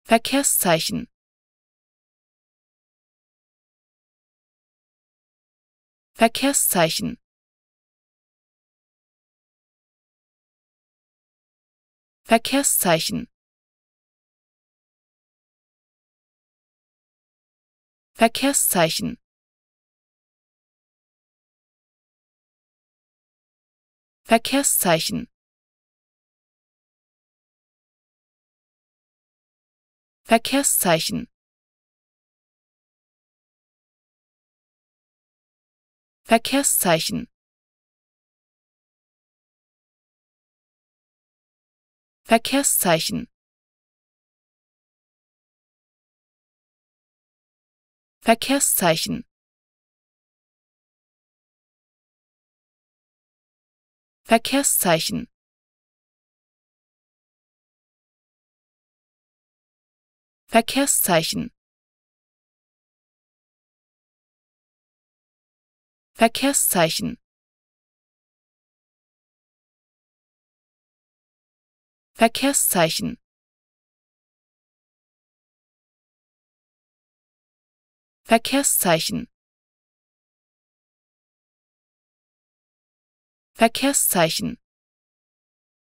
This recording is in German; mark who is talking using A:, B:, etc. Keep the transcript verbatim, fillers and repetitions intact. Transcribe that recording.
A: Verkehrszeichen, Verkehrszeichen, Verkehrszeichen, Verkehrszeichen, Verkehrszeichen, Verkehrszeichen, Verkehrszeichen, Verkehrszeichen, Verkehrszeichen, Verkehrszeichen, Verkehrszeichen, Verkehrszeichen, Verkehrszeichen, Verkehrszeichen, Verkehrszeichen,